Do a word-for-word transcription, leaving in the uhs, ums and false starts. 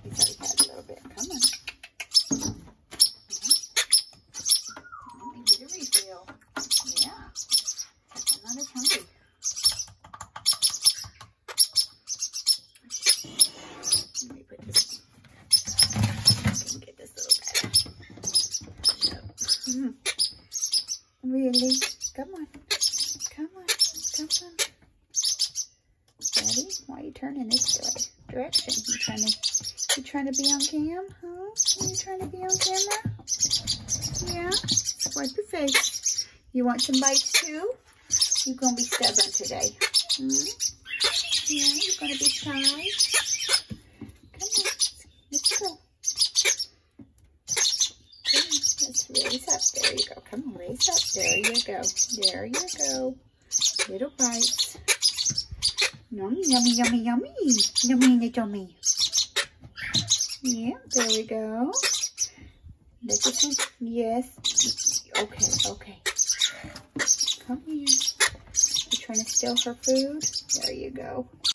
He's already had a little bit. Come on. Let me get a refill. Yeah. I'm not as hungry. Let me put this. Let me get this little guy. Mm. Really? Come on. Come on. Come on. Ready? Why are you turning this way? Direction? You trying to you trying to be on cam? Huh? Are you trying to be on camera? Yeah? Wipe your face. You want some bites too? You're gonna be stubborn today. Hmm? Yeah, you're gonna be shy. Come on. Let's go. Let's raise up. There you go. Come on, raise up. There you go. There you go. Little bites. Yummy, yummy, yummy, yummy. Yummy, yummy. Yeah, there we go. Look at him. Yes. Okay, okay. Come here. You trying to steal her food? There you go.